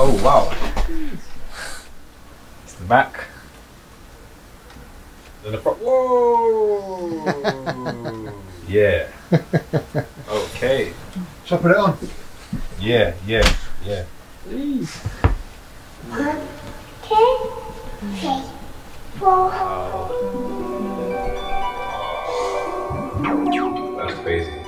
Oh wow. It's the back. Then the front. Whoa! Yeah. Okay. Shall I put it on? Yeah, yeah, yeah. Please. 1, 2, 3, 4. That's crazy.